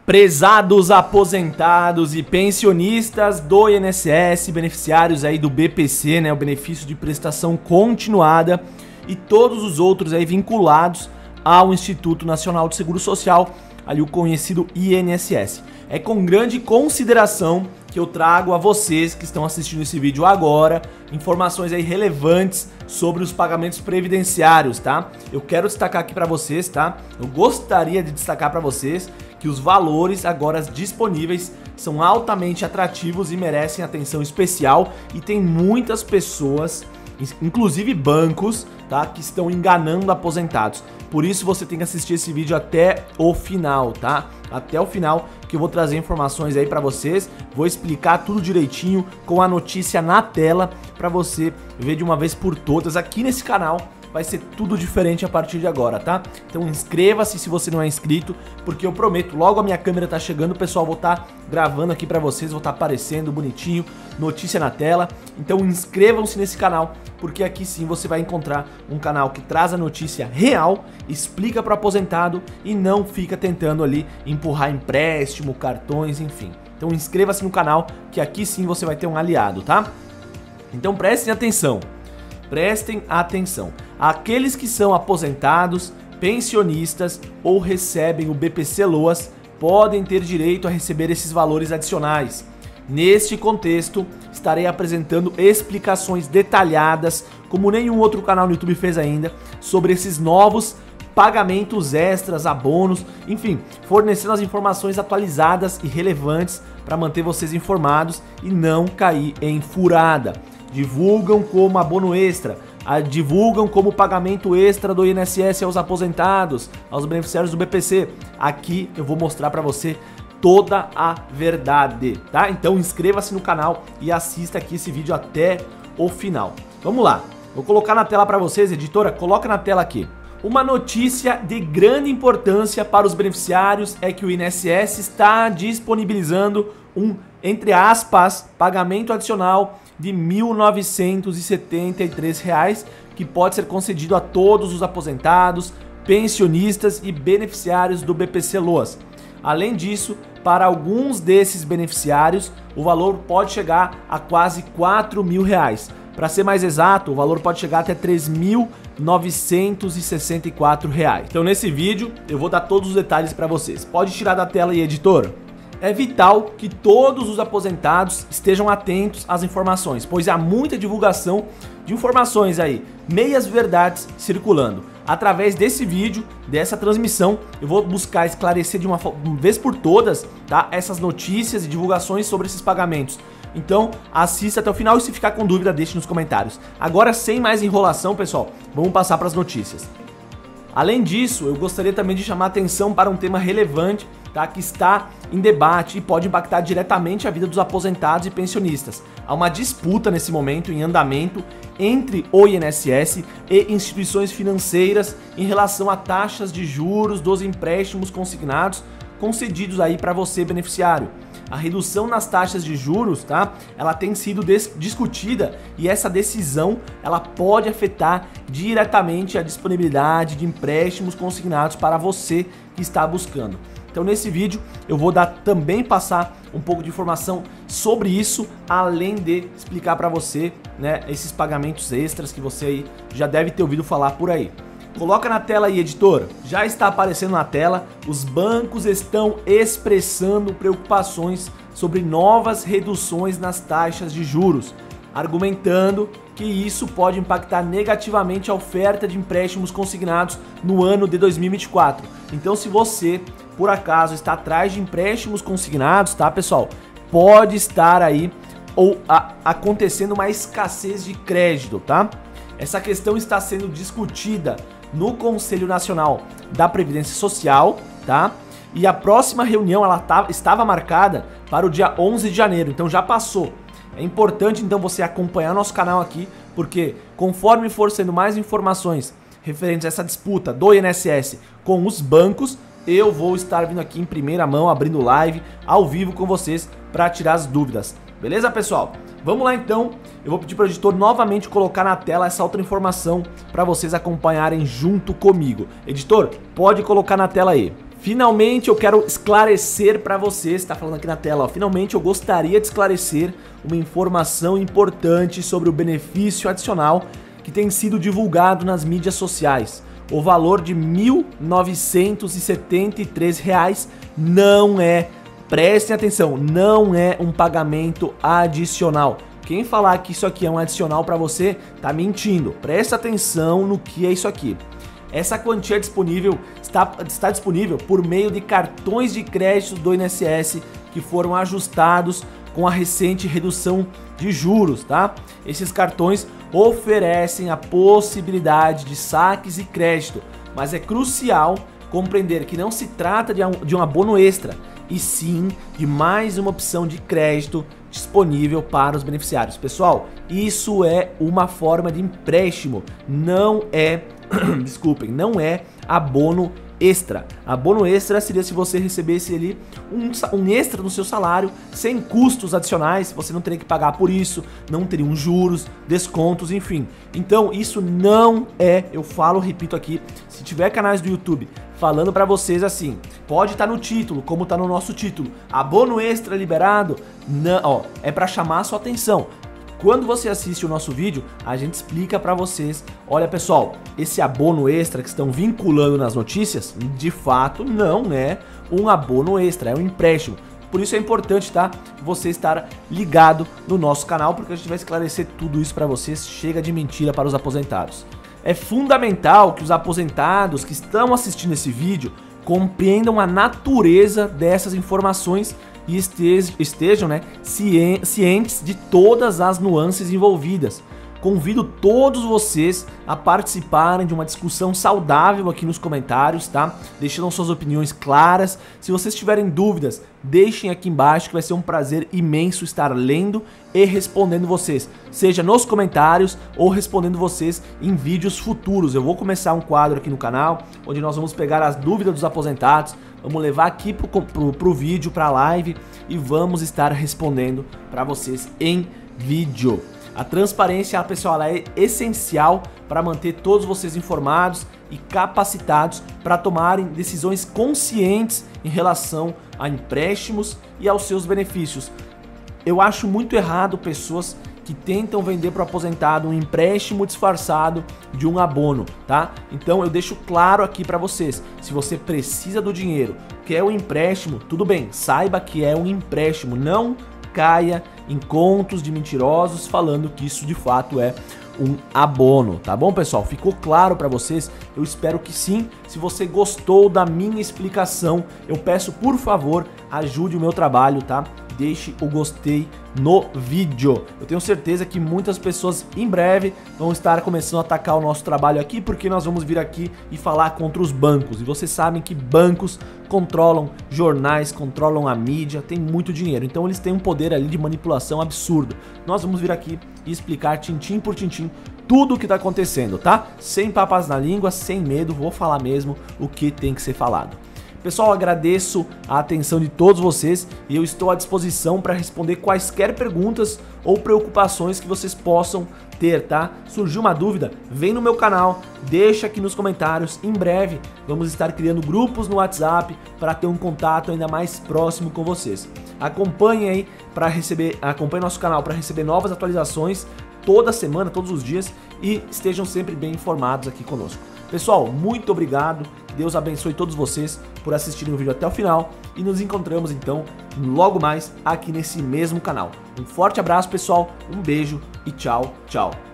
Prezados aposentados e pensionistas do INSS, beneficiários aí do BPC, né, o benefício de prestação continuada, e todos os outros aí vinculados ao Instituto Nacional de Seguro Social, ali o conhecido INSS. É com grande consideração que eu trago a vocês que estão assistindo esse vídeo agora informações aí relevantes sobre os pagamentos previdenciários, tá? Eu quero destacar aqui para vocês, tá? Eu gostaria de destacar para vocês que os valores agora disponíveis são altamente atrativos e merecem atenção especial, e tem muitas pessoas, inclusive bancos, tá, que estão enganando aposentados. Por isso você tem que assistir esse vídeo até o final, tá? Até o final, que eu vou trazer informações aí pra vocês, vou explicar tudo direitinho com a notícia na tela pra você ver de uma vez por todas aqui nesse canal. Vai ser tudo diferente a partir de agora, tá? Então inscreva-se se você não é inscrito, porque eu prometo, logo a minha câmera tá chegando, pessoal, vou estar gravando aqui pra vocês, vou estar aparecendo bonitinho, notícia na tela. Então inscrevam-se nesse canal, porque aqui sim você vai encontrar um canal que traz a notícia real, explica pro aposentado e não fica tentando ali empurrar empréstimo, cartões, enfim. Então inscreva-se no canal, que aqui sim você vai ter um aliado, tá? Então prestem atenção. Prestem atenção. Aqueles que são aposentados, pensionistas ou recebem o BPC-Loas podem ter direito a receber esses valores adicionais. Neste contexto, estarei apresentando explicações detalhadas, como nenhum outro canal no YouTube fez ainda, sobre esses novos pagamentos extras, abonos, enfim, fornecendo as informações atualizadas e relevantes para manter vocês informados e não cair em furada. Divulgam como abono extra, divulgam como pagamento extra do INSS aos aposentados, aos beneficiários do BPC. Aqui eu vou mostrar para você toda a verdade, tá? Então inscreva-se no canal e assista aqui esse vídeo até o final. Vamos lá, vou colocar na tela para vocês, editora, coloca na tela aqui. Uma notícia de grande importância para os beneficiários é que o INSS está disponibilizando um, entre aspas, pagamento adicional de R$ 1.973, que pode ser concedido a todos os aposentados, pensionistas e beneficiários do BPC-Loas. Além disso, para alguns desses beneficiários, o valor pode chegar a quase R$ 4.000. Para ser mais exato, o valor pode chegar até R$ 3.964. Então nesse vídeo eu vou dar todos os detalhes para vocês. Pode tirar da tela aí, editor. É vital que todos os aposentados estejam atentos às informações, pois há muita divulgação de informações aí, meias verdades circulando. Através desse vídeo, dessa transmissão, eu vou buscar esclarecer de uma vez por todas, tá, essas notícias e divulgações sobre esses pagamentos. Então assista até o final e se ficar com dúvida deixe nos comentários. Agora, sem mais enrolação, pessoal, vamos passar para as notícias. Além disso, eu gostaria também de chamar a atenção para um tema relevante, tá, que está em debate e pode impactar diretamente a vida dos aposentados e pensionistas. Há uma disputa nesse momento em andamento entre o INSS e instituições financeiras em relação a taxas de juros dos empréstimos consignados concedidos aí para você, beneficiário. A redução nas taxas de juros, tá, ela tem sido discutida, e essa decisão ela pode afetar diretamente a disponibilidade de empréstimos consignados para você que está buscando. Então nesse vídeo eu vou também passar um pouco de informação sobre isso, além de explicar para você, né, esses pagamentos extras que você aí já deve ter ouvido falar por aí. Coloca na tela aí, editor. Já está aparecendo na tela, os bancos estão expressando preocupações sobre novas reduções nas taxas de juros, argumentando que isso pode impactar negativamente a oferta de empréstimos consignados no ano de 2024. Então, se você, por acaso, está atrás de empréstimos consignados, tá, pessoal? Pode estar aí acontecendo uma escassez de crédito, tá? Essa questão está sendo discutida no Conselho Nacional da Previdência Social, tá? E a próxima reunião estava marcada para o dia 11 de janeiro, então já passou. É importante então você acompanhar nosso canal aqui, porque conforme for sendo mais informações referentes a essa disputa do INSS com os bancos, eu vou estar vindo aqui em primeira mão, abrindo live ao vivo com vocês para tirar as dúvidas. Beleza, pessoal? Vamos lá então, eu vou pedir para o editor novamente colocar na tela essa outra informação para vocês acompanharem junto comigo. Editor, pode colocar na tela aí. Finalmente eu quero esclarecer para vocês, tá falando aqui na tela, ó, finalmente eu gostaria de esclarecer uma informação importante sobre o benefício adicional que tem sido divulgado nas mídias sociais. O valor de R$ 1.973 não é, prestem atenção, não é um pagamento adicional. Quem falar que isso aqui é um adicional para você, tá mentindo. Presta atenção no que é isso aqui. Essa quantia disponível está disponível por meio de cartões de crédito do INSS que foram ajustados com a recente redução de juros, tá? Esses cartões oferecem a possibilidade de saques e crédito, mas é crucial compreender que não se trata de um abono extra, e sim de mais uma opção de crédito disponível para os beneficiários. Pessoal, isso é uma forma de empréstimo, não é, desculpem, não é abono extra. Abono extra seria se você recebesse ali um extra no seu salário, sem custos adicionais, você não teria que pagar por isso, não teriam juros, descontos, enfim. Então isso não é, eu falo, repito aqui, se tiver canais do YouTube falando pra vocês assim, pode estar no título, como tá no nosso título, abono extra liberado, não, ó, é pra chamar a sua atenção. Quando você assiste o nosso vídeo, a gente explica pra vocês, olha pessoal, esse abono extra que estão vinculando nas notícias, de fato não é um abono extra, é um empréstimo. Por isso é importante, tá, você estar ligado no nosso canal, porque a gente vai esclarecer tudo isso pra vocês, chega de mentira para os aposentados. É fundamental que os aposentados que estão assistindo esse vídeo compreendam a natureza dessas informações e estejam, né, cientes de todas as nuances envolvidas. Convido todos vocês a participarem de uma discussão saudável aqui nos comentários, tá? Deixando suas opiniões claras. Se vocês tiverem dúvidas, deixem aqui embaixo que vai ser um prazer imenso estar lendo e respondendo vocês, seja nos comentários ou respondendo vocês em vídeos futuros. Eu vou começar um quadro aqui no canal, onde nós vamos pegar as dúvidas dos aposentados, vamos levar aqui pro vídeo, pra live, e vamos estar respondendo para vocês em vídeo. A transparência, pessoal, ela é essencial para manter todos vocês informados e capacitados para tomarem decisões conscientes em relação a empréstimos e aos seus benefícios. Eu acho muito errado pessoas que tentam vender para o aposentado um empréstimo disfarçado de um abono, tá? Então eu deixo claro aqui para vocês, se você precisa do dinheiro, quer um empréstimo, tudo bem, saiba que é um empréstimo, não caia em contos de mentirosos falando que isso de fato é um abono, tá bom, pessoal? Ficou claro para vocês? Eu espero que sim. Se você gostou da minha explicação, eu peço, por favor, ajude o meu trabalho, tá? Deixe o gostei no vídeo. Eu tenho certeza que muitas pessoas em breve vão estar começando a atacar o nosso trabalho aqui, porque nós vamos vir aqui e falar contra os bancos. E vocês sabem que bancos controlam jornais, controlam a mídia, tem muito dinheiro. Então eles têm um poder ali de manipulação absurdo. Nós vamos vir aqui e explicar tintim por tintim tudo o que está acontecendo, tá? Sem papas na língua, sem medo, vou falar mesmo o que tem que ser falado. Pessoal, agradeço a atenção de todos vocês e eu estou à disposição para responder quaisquer perguntas ou preocupações que vocês possam ter, tá? Surgiu uma dúvida? Vem no meu canal, deixa aqui nos comentários. Em breve vamos estar criando grupos no WhatsApp para ter um contato ainda mais próximo com vocês. Acompanhe aí acompanhe nosso canal para receber novas atualizações toda semana, todos os dias, e estejam sempre bem informados aqui conosco. Pessoal, muito obrigado, que Deus abençoe todos vocês por assistirem o vídeo até o final e nos encontramos então logo mais aqui nesse mesmo canal. Um forte abraço, pessoal, um beijo e tchau, tchau.